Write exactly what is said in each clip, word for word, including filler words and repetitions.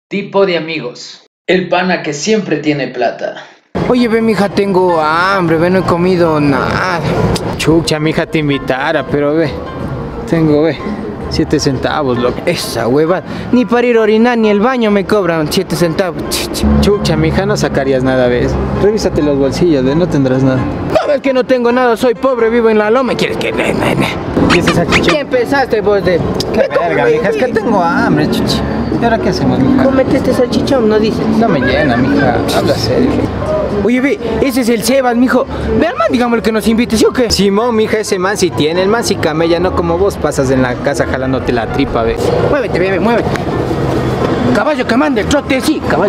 Tipo de amigos. El pana que siempre tiene plata. Oye, ve, mija, tengo hambre, ve, no he comido nada. Chucha, mija, te invitara, pero ve, tengo, ve, siete centavos, loco. Esa hueva, ni para ir a orinar ni el baño me cobran siete centavos. Chucha, mija, no sacarías nada, ves. Revísate los bolsillos, ve, no tendrás nada. No ves que no tengo nada, soy pobre, vivo en la loma. ¿Quieres que ne, ne, ne? ¿Qué es esa chicha? ¿Qué empezaste vos de? Qué verga, mija, es que tengo hambre, chucha. ¿Y ahora qué hacemos, mija? Cómete este salchichón, no dices. No me llena, mija, habla serio. Oye, ve, ese es el Sebas, mijo. Ve al man, digamos, el que nos invite, ¿sí o qué? Simón, mija, ese man sí tiene. El man sí camella, no como vos pasas en la casa jalándote la tripa, ve. Muévete, bebé, muévete. Caballo que manda el trote, sí, caballo.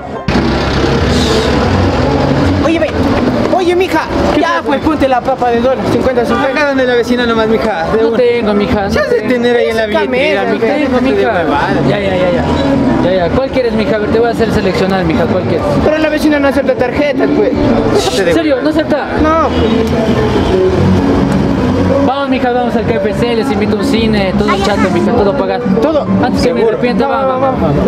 Oye, ve. Oye, mija, ya pues ponte la papa de dólar, cincuenta, cincuenta. Acá donde la vecina nomás, mija. No una. tengo, mija. No ya has de tener ahí en la billetera, mija. Tengo, mija. Ya, ya, ya, ya. Ya, ya. ¿Cuál quieres, mija? A ver, te voy a hacer seleccionar, mija. ¿Cuál quieres? Pero la vecina no acepta tarjetas, pues. ¿En serio? ¿No acepta? No. Vamos, mija, vamos al K F C, les invito a un cine, todo chato, mija, todo pagado. Todo. Antes que me arrepienta, no, vamos, vamos, vamos.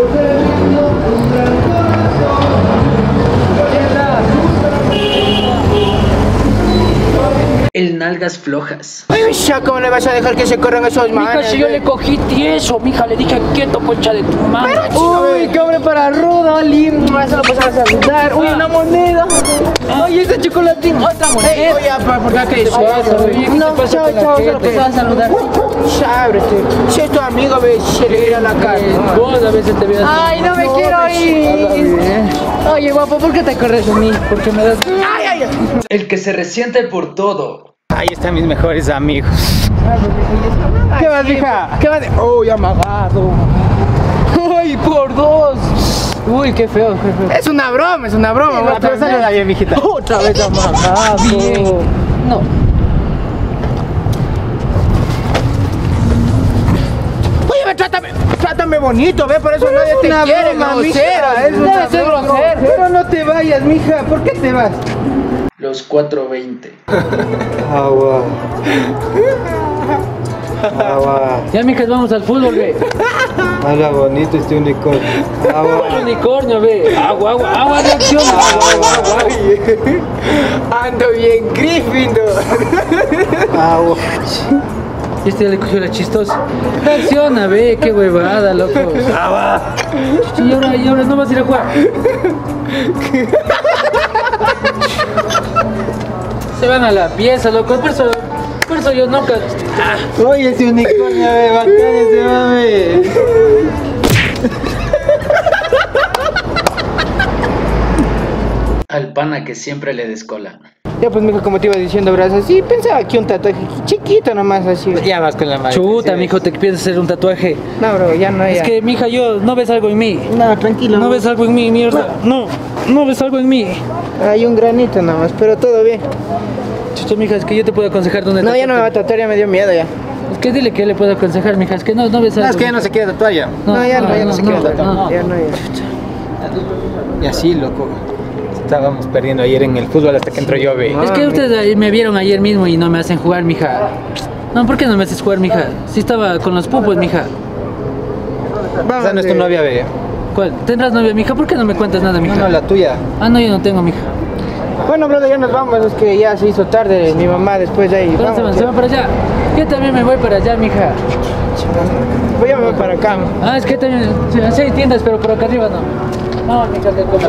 El nalgas flojas. Ay, ya, ¿cómo le vas a dejar que se corran esos manes? Mija, si yo le cogí tieso, mija, le dije quieto, concha de tu madre. Uy, qué hombre para rudo, Lim. Se lo pasas a saludar. Uy, una moneda. Ay, ese chocolatín, otra moneda. Ey, oye, ¿por qué eso? No, chao, chao, se lo pasas a saludar. Ya, ábrete. Si es tu amigo, ve, se le irá a la cara. Vos a veces te veas. Ay, no me quiero ir. Oye, guapo, ¿por qué te corres de mí? Porque me das. Ay, ay, ay. El que se resiente por todo. Ahí están mis mejores amigos. ¿Qué vas, mija? ¿Qué vas? Uy, amagado. Uy, por dos. Uy, qué feo, qué feo. Es una broma, es una broma. Sí, pero saluda bien, mijita. Otra vez amagado. Bien. No. Oye, ve, trátame, trátame bonito, ve, por eso pero nadie te una quiere, broma, grosera. Es una ser grosero. Pero no te vayas, mija. ¿Por qué te vas? Los cuatro veinte. Agua. Agua. Ya, mijas, vamos al fútbol, ve. Habla bonito este unicornio. Agua. Un unicornio, ve. Agua, agua, agua de acción. Agua, agua, agua. Ando bien Gryffindor. Agua. Y este ya le cogió la chistosa. Reacciona, ve, qué huevada, loco. Agua. Y ahora, y ahora no vas a ir a jugar. Se van a la pieza, loco. Por eso, por eso yo nunca. Ah. Oye, ese unicornio, ve, batalla se va, ve. Al pana que siempre le descola. Ya pues, mijo, como te iba diciendo, brazos, sí, pensaba que un tatuaje chiquito nomás así. Ya vas con la madre. Chuta, mijo, te piensas hacer un tatuaje. No, bro, ya no, ya. Es que, mija, yo, ¿no ves algo en mí? No, tranquilo. ¿No ves algo en mí, mierda? No, no ves algo en mí. Hay un granito nada más, pero todo bien. Chucha, mija, es que yo te puedo aconsejar dónde No, ya no me va a tatuar, ya me dio miedo ya. Es que dile que le puedo aconsejar, mija, es que no, no ves algo. No, es que ya no se quiere tatuar ya. No, no ya no, no, ya no, no se quiere no, tatuar. no, ya no, ya. Y así, loco. Estábamos perdiendo ayer en el fútbol hasta que entró yo, ve. Es que ustedes me vieron ayer mismo y no me hacen jugar, mija. No, ¿por qué no me haces jugar, mija? Si estaba con los pupos, mija. Esa no es tu novia, ve. ¿Cuál? ¿Tendrás novia, mija? ¿Por qué no me cuentas nada, mija? No, no, la tuya. Ah, no, yo no tengo, mija. Bueno, brother, ya nos vamos, es que ya se hizo tarde, mi mamá después de ahí. Vamos, se van, se van para allá. Yo también me voy para allá, mija. Voy a ver para acá. Ah, es que también, sí hay tiendas, pero por acá arriba no. No, mija, te compro.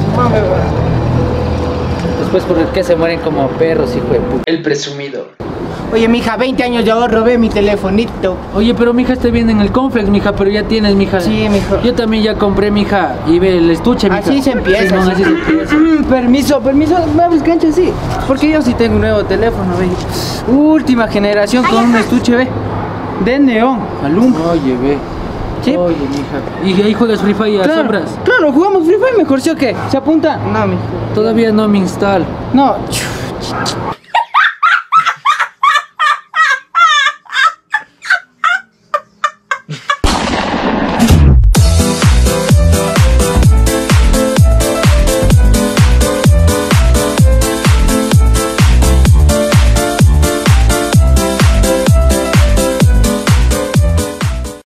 Después, ¿por qué se mueren como perros, hijo de puta? El presumido. Oye, mija, veinte años de ahorro, ve mi telefonito. Oye, pero mija, este viene en el Conflex, mija, pero ya tienes, mija. Sí, mijo. Yo también ya compré, mija, y ve el estuche, mija. Así se empieza. Sí, no, así se empieza. Permiso, permiso, me abres cancha, sí. Porque yo sí tengo un nuevo teléfono, ve. Última generación con un estuche, ve. De neón, alumbra. Oye, ve. ¿Sí? Oye, mija. ¿Y ahí juegas Free Fire a Claro, sombras? claro, jugamos Free Fire mejor, ¿sí o qué? ¿Se apunta? No, mijo. Todavía no me instalo. No.